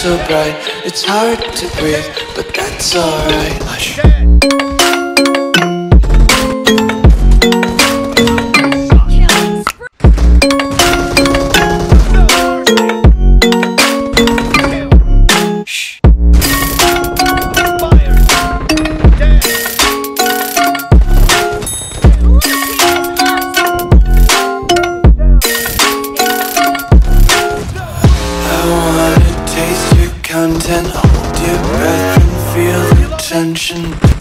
so bright, it's hard to breathe, but that's alright. Hush. Content, hold your breath and feel the tension.